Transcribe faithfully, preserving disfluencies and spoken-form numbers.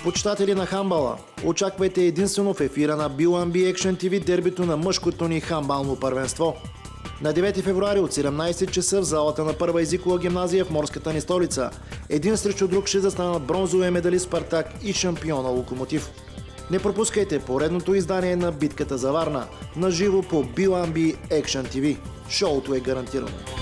Почитатели на хандбала, очаквайте единствено в ефира на Би Уан Би Action Ти Ви дербито на мъжкото ни хандбално първенство. На девети февруари от седемнайсет часа в залата на Първа езикова гимназия в морската ни столица един срещу друг ще застанат бронзовия медалист Спартак и шампиона Локомотив. Не пропускайте поредното издание на битката за Варна на живо по Би Уан Би Action Ти Ви. Шоуто е гарантирано.